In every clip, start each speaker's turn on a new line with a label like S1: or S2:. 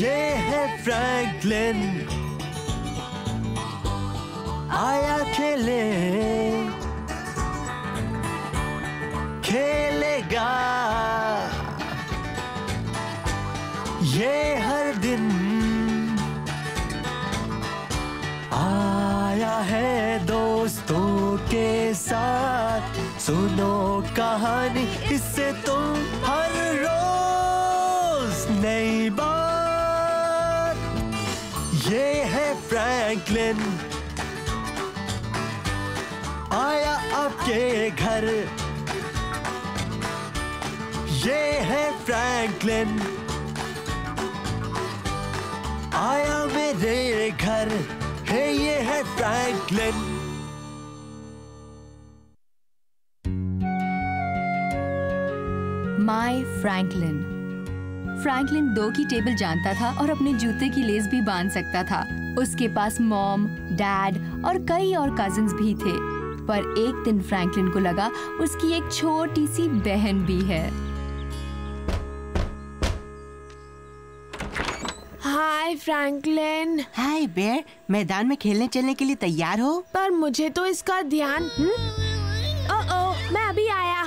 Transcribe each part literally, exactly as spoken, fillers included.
S1: ये है फ्रैंकलिन, आया खेले, खेलेगा ये हर दिन, आया है दोस्तों के साथ, सुनो कहानी इससे तुम हर रोज नई बात। ये है फ्रैंकलिन, आया आपके घर, ये है फ्रैंकलिन, आया मेरे घर, है ये है फ्रैंकलिन।
S2: My Franklin. फ्रैंकलिन दो की टेबल जानता था और अपने जूते की लेस भी बांध सकता था। उसके पास मॉम, डैड और कई और कजिन्स भी थे, पर एक दिन फ्रैंकलिन को लगा उसकी एक छोटी सी बहन भी है।
S3: हाय फ्रैंकलिन।
S4: हाय बेयर, मैदान में खेलने चलने के लिए तैयार हो?
S3: पर मुझे तो इसका ध्यान। ओह ओह, मैं अभी आया।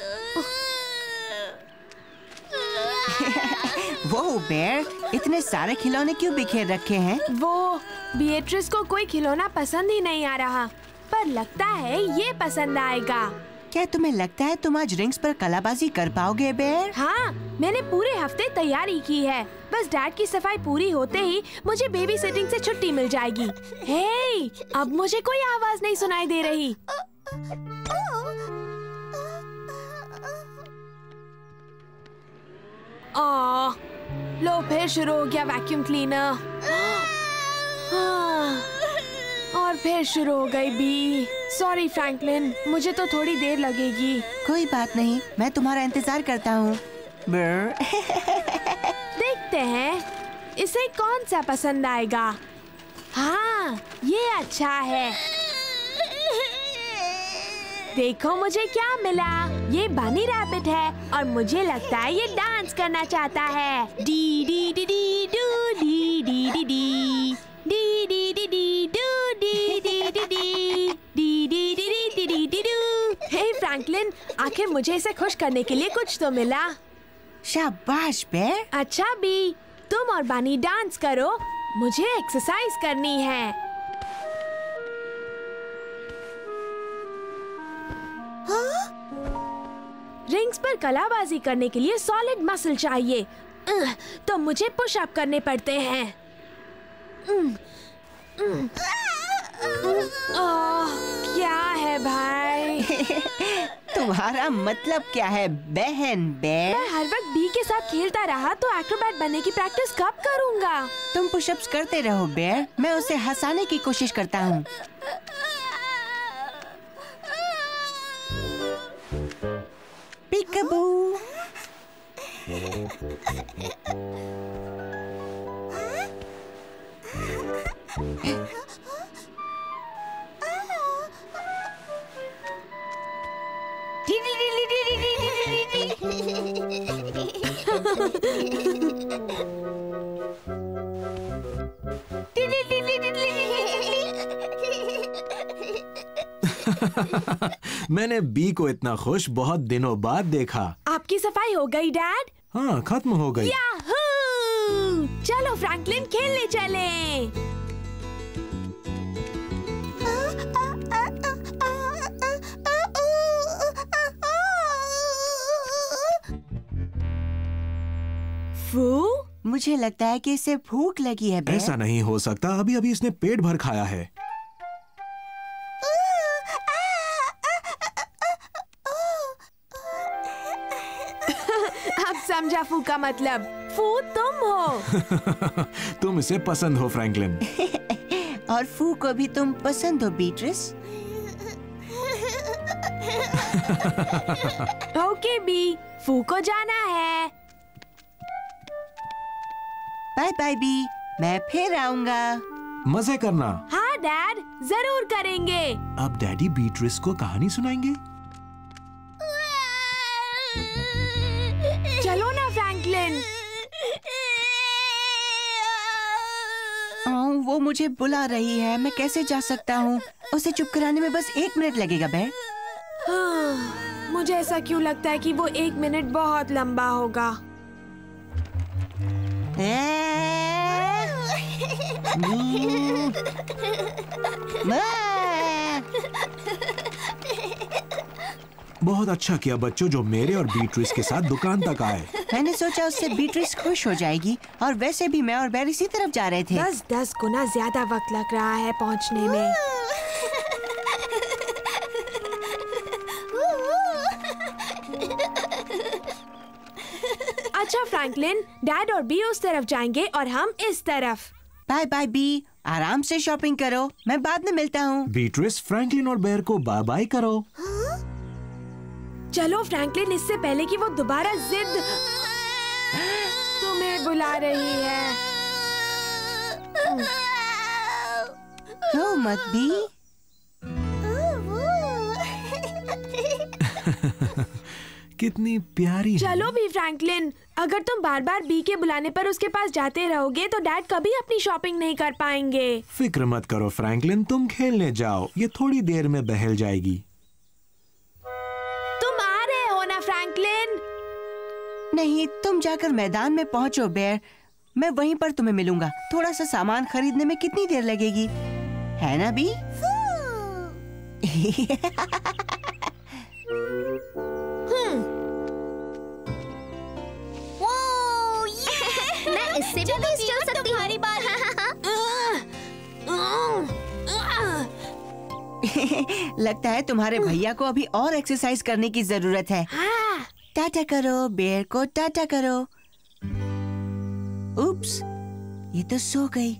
S4: वो बेयर, इतने सारे खिलौने क्यों बिखेर रखे हैं?
S3: वो बीएट्रिस को कोई खिलौना पसंद ही नहीं आ रहा, पर लगता है ये पसंद आएगा।
S4: क्या तुम्हें लगता है तुम आज रिंग्स पर कलाबाजी कर पाओगे बेयर?
S3: हाँ, मैंने पूरे हफ्ते तैयारी की है। बस डैड की सफाई पूरी होते ही मुझे बेबी सिटिंग से छुट्टी मिल जाएगी। हे, अब मुझे कोई आवाज नहीं सुनाई दे रही। आ, लो फिर शुरू हो गया वैक्यूम क्लीनर। और फिर शुरू हो गई बी। सॉरी फ्रैंकलिन, मुझे तो थोड़ी देर लगेगी।
S4: कोई बात नहीं, मैं तुम्हारा इंतजार करता हूँ।
S3: देखते हैं इसे कौन सा पसंद आएगा। हाँ, ये अच्छा है। देखो मुझे क्या मिला। ये बनी रैबिट है और मुझे लगता है ये डांस करना चाहता है। डी डी डी डी डू डी डी डी डी डी डी डी डी डू डी डी डी डी डी डी डी डी डी डी डू। हे फ्रैंकलिन, आखिर मुझे इसे खुश करने के लिए कुछ तो मिला।
S4: शाबाश बेयर।
S3: अच्छा बी, तुम और बानी डांस करो, मुझे एक्सरसाइज करनी है। रिंग्स पर कलाबाजी करने के लिए सॉलिड मसल चाहिए, तो मुझे पुश अप करने पड़ते हैं। ओह, क्या है भाई?
S4: तुम्हारा मतलब क्या है बहन बेयर?
S3: मैं हर वक्त बी के साथ खेलता रहा तो एक्रोबैट बनने की प्रैक्टिस कब करूंगा?
S4: तुम पुशअप्स करते रहो बेयर, मैं उसे हंसाने की कोशिश करता हूँ। Peekaboo.
S1: मैंने बी को इतना खुश बहुत दिनों बाद देखा।
S3: आपकी सफाई हो गई डैड?
S1: हाँ, खत्म हो गई।
S3: याहू! चलो फ्रैंकलिन, खेलने चले। फू?
S4: मुझे लगता है कि इसे भूख लगी है बेयर।
S1: ऐसा नहीं हो सकता, अभी अभी इसने पेट भर खाया है।
S3: अब समझा फू का मतलब। फू तुम हो।
S1: तुम इसे पसंद हो फ्रैंकलिन।
S4: और फू को भी तुम पसंद हो बीट्रिस।
S3: ओके बी, फू को जाना है।
S4: बाय बाय बी, मैं फिर आऊंगा।
S1: मजे करना।
S3: हाँ डैड, जरूर करेंगे।
S1: अब डैडी बीट्रिस को कहानी सुनाएंगे।
S3: चलो ना फ्रैंकलिन।
S4: वो मुझे बुला रही है, मैं कैसे जा सकता हूँ? उसे चुप कराने में बस एक मिनट लगेगा बेर।
S3: हाँ, मुझे ऐसा क्यों लगता है कि वो एक मिनट बहुत लंबा होगा।
S1: बहुत अच्छा किया बच्चों जो मेरे और बीट्रिस के साथ दुकान तक आए।
S4: मैंने सोचा उससे बीट्रिस खुश हो जाएगी, और वैसे भी मैं और बेर इसी तरफ जा रहे थे।
S3: दस दस गुना ज्यादा वक्त लग रहा है पहुंचने में। अच्छा फ्रैंकलिन, डैड और बी उस तरफ जाएंगे और हम इस तरफ।
S4: बाय बाय बी, आराम से शॉपिंग करो, मैं बाद में मिलता हूँ।
S1: बीट्रिस, फ्रैंकलिन और बेर को बाय बाय करो।
S3: चलो फ्रैंकलिन, इससे पहले कि वो दोबारा जिद तुम्हें बुला रही है।
S4: रो मत बी।
S1: कितनी प्यारी है।
S3: चलो भी फ्रैंकलिन, अगर तुम बार बार बी के बुलाने पर उसके पास जाते रहोगे तो डैड कभी अपनी शॉपिंग नहीं कर पाएंगे।
S1: फिक्र मत करो फ्रैंकलिन, तुम खेलने जाओ, ये थोड़ी देर में बहल जाएगी।
S3: तुम आ रहे हो ना फ्रैंकलिन?
S4: नहीं, तुम जाकर मैदान में पहुंचो बेर, मैं वहीं पर तुम्हें मिलूंगा। थोड़ा सा सामान खरीदने में कितनी देर लगेगी, है ना बी?
S5: मैं इससे भी तेज चल सकती हूँ।
S4: लगता है तुम्हारे भैया को अभी और एक्सरसाइज करने की जरूरत है। टाटा करो बेर को, टाटा करो। उप्स, ये तो सो गई।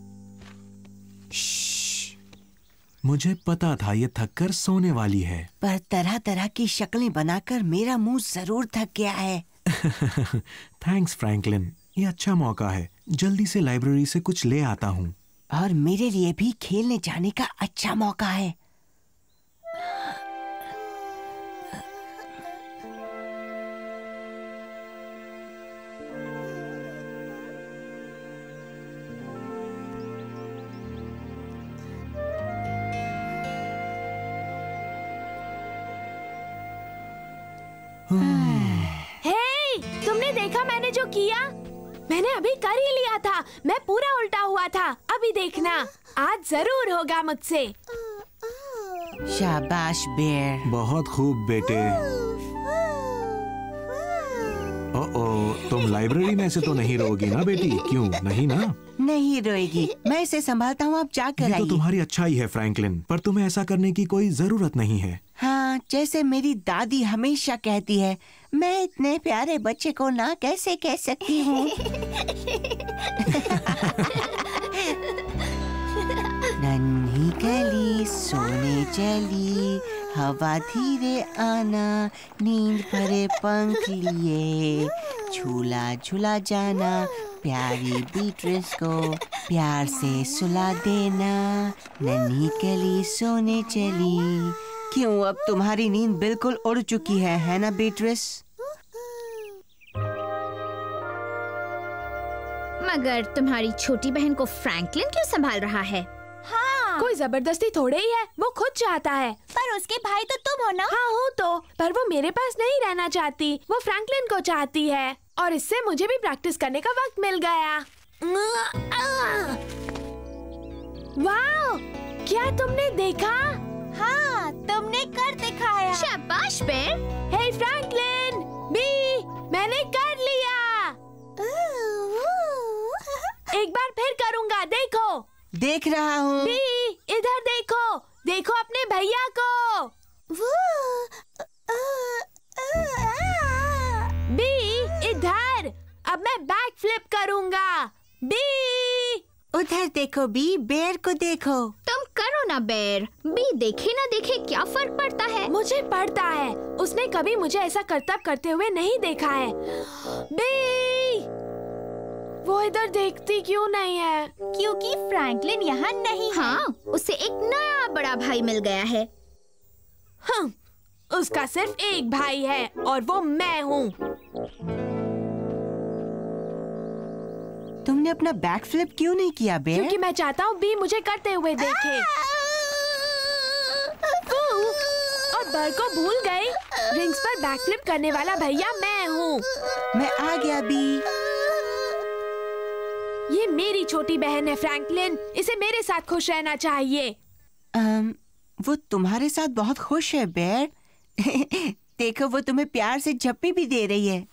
S1: मुझे पता था ये थककर सोने वाली है।
S4: पर तरह तरह की शक्लें बनाकर मेरा मुंह जरूर थक गया है।
S1: थैंक्स फ्रैंकलिन, ये अच्छा मौका है, जल्दी से लाइब्रेरी से कुछ ले आता हूँ।
S4: और मेरे लिए भी खेलने जाने का अच्छा मौका है।
S3: हे, तुमने देखा मैंने जो किया? मैंने अभी कर ही लिया था, मैं पूरा उल्टा हुआ था। अभी देखना, आज जरूर होगा मुझसे।
S4: शाबाश बेर।
S1: बहुत खूब बेटे। ओ, तुम लाइब्रेरी में से तो नहीं रोगी ना बेटी? क्यों नहीं ना?
S4: नहीं रोएगी, मैं इसे संभालता हूँ, आप जाकर
S1: ये तो
S4: आइए।
S1: तुम्हारी अच्छाई है फ्रैंकलिन, पर तुम्हें ऐसा करने की कोई जरूरत नहीं है।
S4: हाँ, जैसे मेरी दादी हमेशा कहती है, मैं इतने प्यारे बच्चे को ना कैसे कह सकती हूँ। नन्ही कली सोने चली, हवा धीरे आना, नींद भरे पंख लिए, झूला झूला जाना, प्यारी बीट्रिस को प्यार से सुला देना, नन्ही कली सोने चली। क्यों, अब तुम्हारी नींद बिल्कुल उड़ चुकी है, है ना बीट्रिस?
S5: मगर तुम्हारी छोटी बहन को फ्रैंकलिन क्यों संभाल रहा है?
S3: हाँ, कोई जबरदस्ती थोड़े ही है, वो खुद चाहता है।
S5: पर उसके भाई तो तुम हो ना?
S3: हाँ हूँ तो, पर वो मेरे पास नहीं रहना चाहती, वो फ्रैंकलिन को चाहती है। और इससे मुझे भी प्रैक्टिस करने का वक्त मिल गया। वाह, क्या तुमने देखा?
S5: हाँ, तुमने कर दिखाया। शाबाश बेर।
S3: हे फ्रैंकलिन, बी, मैंने कर लिया। एक बार फिर करूँगा, देखो।
S4: देख रहा हूँ।
S3: बी, इधर देखो, देखो अपने भैया को। बी, इधर, अब मैं बैक फ्लिप करूँगा। बी,
S4: उधर देखो बी, बेर को देखो।
S5: तुम करो ना बेर, बी देखे ना देखे क्या फर्क पड़ता है?
S3: मुझे पड़ता है, उसने कभी मुझे ऐसा करतब करते हुए नहीं देखा है। बी, वो इधर देखती क्यों नहीं है?
S5: क्योंकि फ्रैंकलिन यहाँ नहीं है। हाँ, उसे एक नया बड़ा भाई मिल गया है।
S3: हाँ, उसका सिर्फ एक भाई है और वो मैं हूँ।
S4: तुमने अपना बैक फ्लिप क्यों नहीं किया बेयर?
S3: क्योंकि मैं चाहता हूँ बी मुझे करते हुए देखे। और बर को भूल गई, रिंग्स पर बैक फ्लिप करने वाला भैया मैं हूँ।
S4: मैं आ गया बी।
S3: ये मेरी छोटी बहन है फ्रैंकलिन, इसे मेरे साथ खुश रहना चाहिए।
S4: um, वो तुम्हारे साथ बहुत खुश है बेयर। देखो वो तुम्हें प्यार से झप्पी भी दे रही है।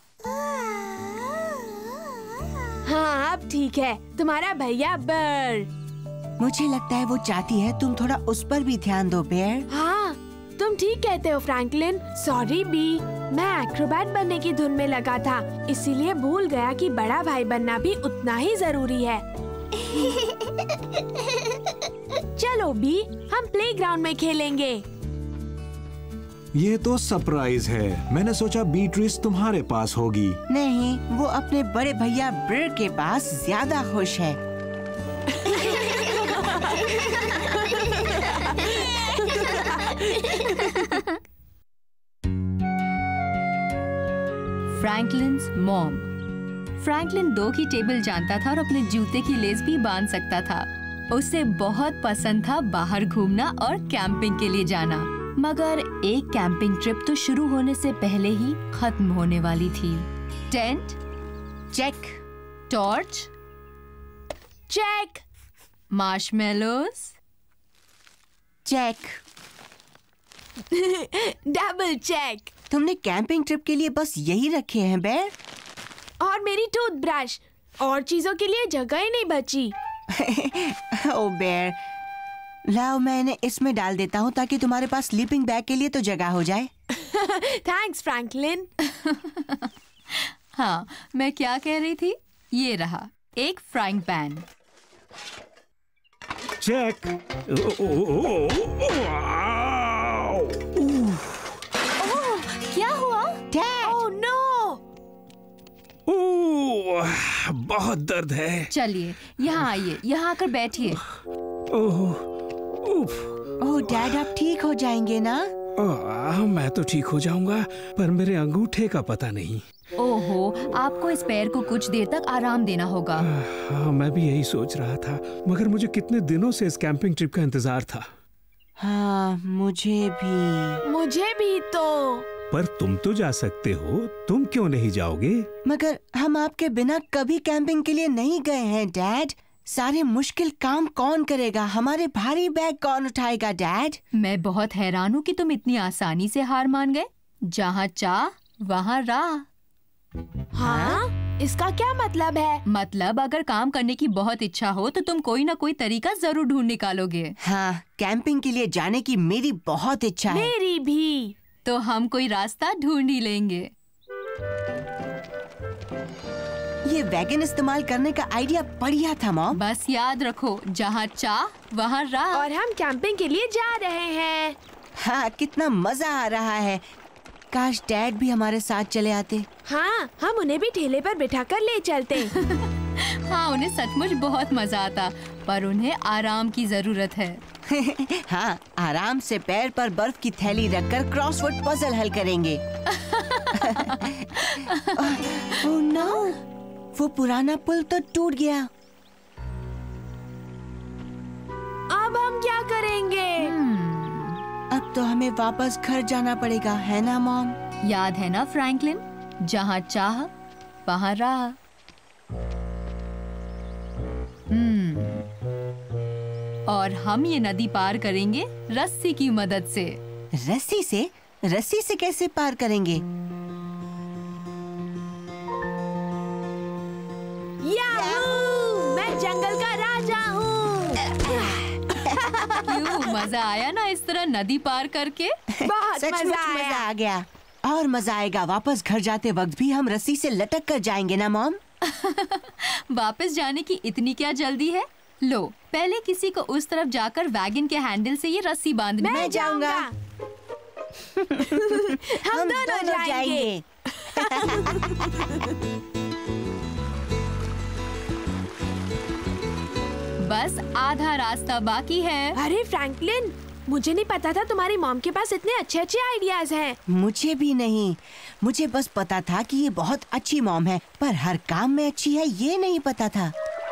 S3: हाँ अब ठीक है, तुम्हारा भैया बर।
S4: मुझे लगता है वो चाहती है तुम थोड़ा उस पर भी ध्यान दो बेयर।
S3: हाँ तुम ठीक कहते हो फ्रैंकलिन। सॉरी बी, मैं एक्रोबैट बनने की धुन में लगा था, इसीलिए भूल गया कि बड़ा भाई बनना भी उतना ही जरूरी है। चलो बी, हम प्लेग्राउंड में खेलेंगे।
S1: ये तो सरप्राइज है। मैंने सोचा बीट्रिस तुम्हारे पास होगी।
S4: नहीं, वो अपने बड़े भैया ब्र के पास ज्यादा खुश है।
S2: फ्रैंकलिन्स मॉम। फ्रैंकलिन दो की टेबल जानता था और अपने जूते की लेस भी बांध सकता था। उसे बहुत पसंद था बाहर घूमना और कैंपिंग के लिए जाना, मगर एक कैंपिंग ट्रिप तो शुरू होने से पहले ही खत्म होने वाली थी। Tent
S4: check,
S2: torch
S3: check,
S2: marshmallows
S4: check.
S3: Double check.
S4: तुमने कैंपिंग ट्रिप के लिए बस यही रखे हैं बेयर?
S3: और मेरी टूथब्रश, और चीजों के लिए जगह ही नहीं बची।
S4: ओ बेयर, लाओ मैं इन्हें इसमें डाल देता हूँ ताकि तुम्हारे पास स्लीपिंग बैग के लिए तो जगह हो जाए।
S3: Thanks Franklin.
S2: हाँ, मैं क्या कह रही थी? ये रहा एक फ्राइंग पैन।
S1: चेक।
S2: क्या हुआ?
S3: Oh no!
S1: ओह, बहुत दर्द है।
S2: चलिए यहाँ आइए, यहाँ आकर बैठिए।
S1: ओह, उफ।
S4: ओह डैड, आप ठीक हो जाएंगे ना?
S1: आह, मैं तो ठीक हो जाऊंगा, पर मेरे अंगूठे का पता नहीं।
S2: ओहो, आपको इस पैर को कुछ देर तक आराम देना होगा।
S1: हाँ, मैं भी यही सोच रहा था, मगर मुझे कितने दिनों से इस कैंपिंग ट्रिप का इंतजार था।
S4: हाँ, मुझे भी।
S3: मुझे भी तो।
S1: पर तुम तो जा सकते हो, तुम क्यों नहीं जाओगे?
S4: मगर हम आपके बिना कभी कैंपिंग के लिए नहीं गए हैं डैड। सारे मुश्किल काम कौन करेगा? हमारे भारी बैग कौन उठाएगा डैड?
S2: मैं बहुत हैरान हूँ कि तुम इतनी आसानी से हार मान गए। जहाँ चाह वहाँ राह।
S3: हाँ? इसका क्या मतलब है?
S2: मतलब अगर काम करने की बहुत इच्छा हो तो तुम कोई ना कोई तरीका जरूर ढूंढ निकालोगे।
S4: हाँ, कैंपिंग के लिए जाने की मेरी बहुत इच्छा है।
S3: मेरी भी।
S2: तो हम कोई रास्ता ढूंढ ही लेंगे।
S4: ये वैगन इस्तेमाल करने का आइडिया बढ़िया था मॉम।
S2: बस याद रखो, जहाँ चाह वहाँ राह।
S3: और हम कैंपिंग के लिए जा रहे हैं।
S4: हाँ, कितना मजा आ रहा है। काश डैड भी हमारे साथ चले आते।
S3: हाँ, हम उन्हें भी ठेले पर बिठाकर ले चलते।
S2: हाँ, उन्हें सचमुच बहुत मजा आता, पर उन्हें आराम की जरूरत है।
S4: हाँ, आराम से पैर पर बर्फ की थैली रखकर क्रॉसवर्ड पजल हल करेंगे। ओह नो, वो पुराना पुल तो टूट गया।
S3: अब हम क्या करेंगे?
S4: अब तो हमें वापस घर जाना पड़ेगा, है ना मॉम?
S2: याद है ना फ्रैंकलिन, जहाँ चाह वहाँ राह। हम्म और हम ये नदी पार करेंगे रस्सी की मदद से।
S4: रस्सी से? रस्सी से कैसे पार करेंगे?
S3: याहू! मैं जंगल का राजा हूँ।
S2: क्यों, मजा आया ना इस तरह नदी पार करके?
S3: बहुत
S4: सचमुच
S3: मजा आया।
S4: मजा आ गया। और मजा आएगा वापस घर जाते वक्त भी। हम रस्सी से लटक कर जाएंगे ना मॉम?
S2: वापस जाने की इतनी क्या जल्दी है? लो, पहले किसी को उस तरफ जाकर वैगन के हैंडल से ये रस्सी बांधनी।
S3: मैं जाऊंगा। हम,
S4: हम
S3: दोनों
S4: दोनों
S3: जाएंगे।
S2: बस आधा रास्ता बाकी है।
S3: अरे फ्रैंकलिन, मुझे नहीं पता था तुम्हारी मॉम के पास इतने अच्छे अच्छे आइडियाज हैं।
S4: मुझे भी नहीं, मुझे बस पता था कि ये बहुत अच्छी मॉम है, पर हर काम में अच्छी है ये नहीं पता था।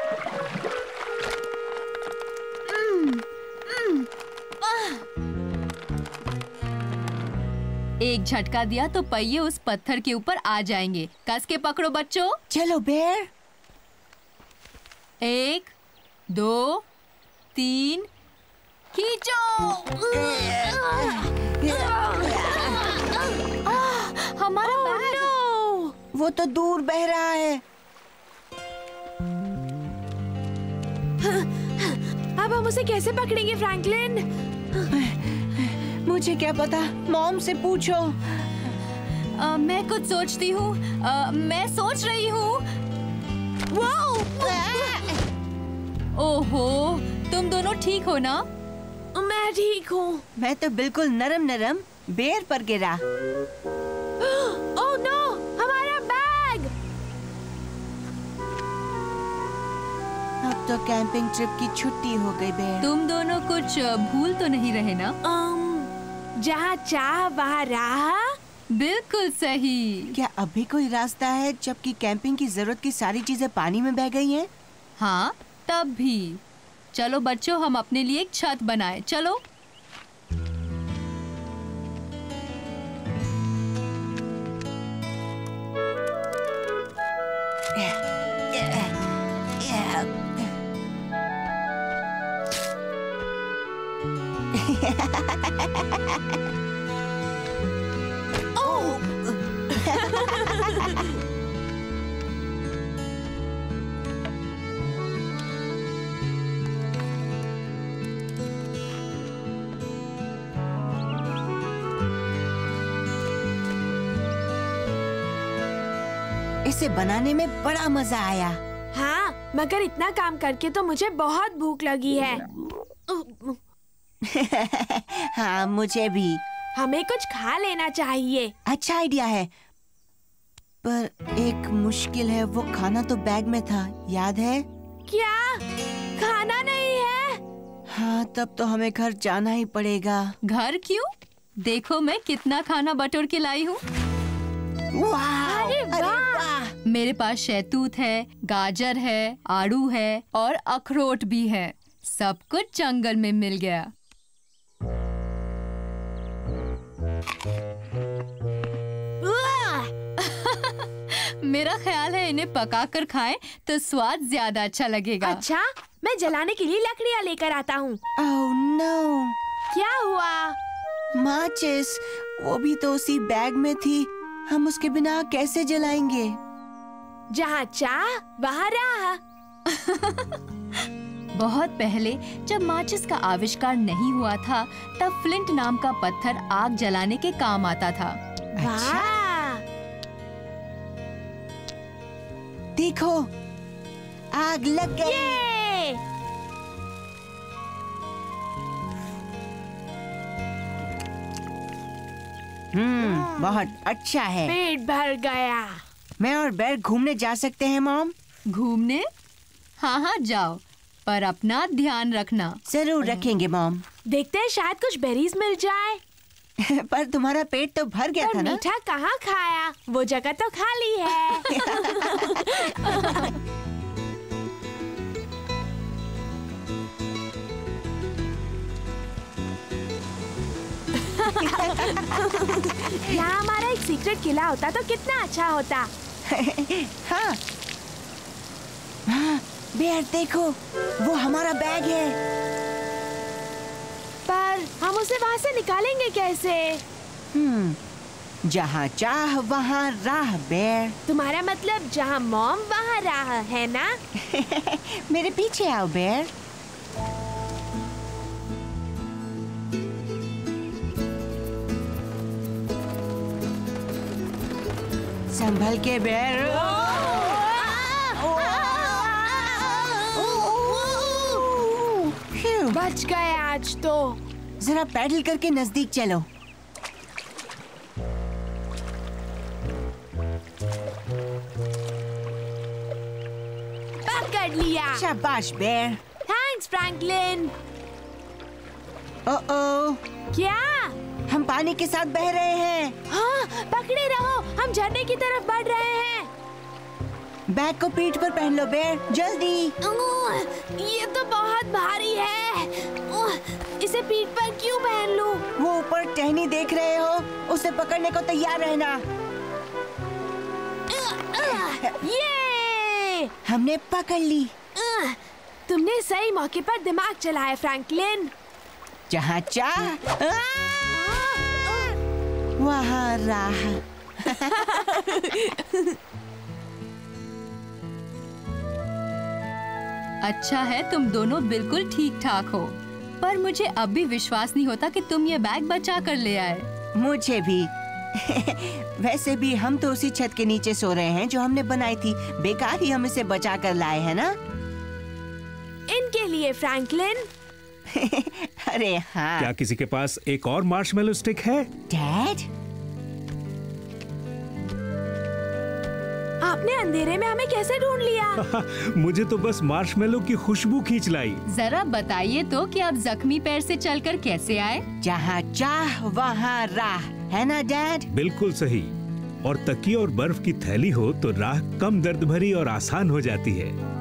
S2: एक झटका दिया तो पहिए उस पत्थर के ऊपर आ जाएंगे। कस के पकड़ो बच्चों।
S4: चलो बेर।
S2: एक, दो, तीन, खींचो। हमारा बैग।
S4: वो तो दूर बह रहा है।
S3: अब हम उसे कैसे पकड़ेंगे फ्रैंकलिन?
S4: मुझे क्या पता, मॉम से पूछो।
S2: आ, मैं कुछ सोचती हूँ। मैं सोच रही हूँ। ओहो, तुम दोनों ठीक हो ना?
S3: मैं ठीक हूँ।
S4: मैं तो बिल्कुल नरम नरम बेर पर गिरा।
S3: ओह नो, हमारा बैग।
S4: अब तो कैंपिंग ट्रिप की छुट्टी हो गई बेर।
S2: तुम दोनों कुछ भूल तो नहीं रहे ना?
S3: um, जहाँ चाह वहाँ राह।
S2: बिल्कुल सही।
S4: क्या अभी कोई रास्ता है जबकि कैंपिंग की जरूरत की सारी चीजें पानी में बह गई हैं?
S2: हाँ, तब भी। चलो बच्चों, हम अपने लिए एक छत बनाएं। चलो।
S4: इसे बनाने में बड़ा मजा आया।
S3: हाँ, मगर इतना काम करके तो मुझे बहुत भूख लगी है।
S4: हाँ, मुझे भी।
S3: हमें कुछ खा लेना चाहिए।
S4: अच्छा आइडिया है, पर एक मुश्किल है। वो खाना तो बैग में था, याद है?
S3: क्या खाना नहीं है?
S4: हाँ, तब तो हमें घर जाना ही पड़ेगा।
S2: घर क्यों? देखो मैं कितना खाना बटोर के लाई हूँ।
S3: अरे वाह!
S2: मेरे पास शहतूत है, गाजर है, आड़ू है और अखरोट भी है। सब कुछ जंगल में मिल गया। मेरा ख्याल है इन्हें पकाकर खाएं तो स्वाद ज्यादा अच्छा लगेगा।
S3: अच्छा, मैं जलाने के लिए लकड़ियाँ लेकर आता हूँ।
S4: Oh no!
S3: क्या हुआ?
S4: माचिस, वो भी तो उसी बैग में थी। हम उसके बिना कैसे जलाएंगे?
S3: जहाँ चाह वहाँ राह।
S2: बहुत पहले जब माचिस का आविष्कार नहीं हुआ था, तब फ्लिंट नाम का पत्थर आग जलाने के काम आता था।
S3: वाह!
S4: देखो, आग लग गई।
S3: ये!
S4: हम्म, बहुत अच्छा है।
S3: पेट भर गया।
S4: मैं और बेर घूमने जा सकते हैं मॉम?
S2: घूमने? हाँ हाँ जाओ, पर अपना ध्यान रखना।
S4: जरूर रखेंगे मॉम।
S3: देखते हैं, शायद कुछ बेरीज मिल जाए।
S4: पर तुम्हारा पेट तो भर गया
S3: पर
S4: था ना?
S3: मीठा कहाँ खाया? वो जगह तो खाली है। यहाँ हमारा एक सीक्रेट किला होता तो कितना अच्छा होता।
S4: हाँ। हाँ, बेर देखो, वो हमारा बैग है।
S3: पर हम उसे वहाँ से निकालेंगे कैसे?
S4: हम्म, जहाँ चाह वहाँ राह बेर।
S3: तुम्हारा मतलब जहाँ मॉम वहाँ राह है ना?
S4: मेरे पीछे आओ बेर। संभल के बेर।
S3: बच गए आज तो।
S4: जरा पैडल करके नजदीक चलो।
S3: पकड़ लिया।
S4: शाबाश बेर।
S3: Thanks Franklin.
S4: ओ
S3: क्या?
S4: हम पानी के साथ बह रहे हैं।
S3: हाँ, पकड़े रहो, हम झरने की तरफ बढ़ रहे हैं।
S4: बैग को पीठ पर पहन लो बेर, जल्दी।
S3: ये तो बहुत भारी है। इसे पीठ पर क्यों पहन लूं?
S4: वो ऊपर टहनी देख रहे हो, उसे पकड़ने को तैयार रहना।
S3: ये
S4: हमने पकड़ ली।
S3: तुमने सही मौके पर दिमाग चलाया फ्रैंकलिन।
S4: जहाँ चाह वहाँ राह।
S2: अच्छा है तुम दोनों बिल्कुल ठीक ठाक हो, पर मुझे अब भी विश्वास नहीं होता कि तुम ये बैग बचा कर ले आए।
S4: मुझे भी। वैसे भी हम तो उसी छत के नीचे सो रहे हैं जो हमने बनाई थी। बेकार ही हम इसे बचा कर लाए हैं ना।
S3: इनके लिए फ्रैंकलिन।
S4: अरे हाँ।
S1: क्या किसी के पास एक और मार्शमेलो स्टिक है?
S4: डैड,
S3: आपने अंधेरे में हमें कैसे ढूंढ लिया?
S1: मुझे तो बस मार्शमेलो की खुशबू खींच लाई।
S2: जरा बताइए तो कि आप जख्मी पैर से चलकर कैसे आए?
S4: जहाँ चाह वहाँ राह, है ना डैड?
S1: बिल्कुल सही। और तकिए और बर्फ की थैली हो तो राह कम दर्द भरी और आसान हो जाती है।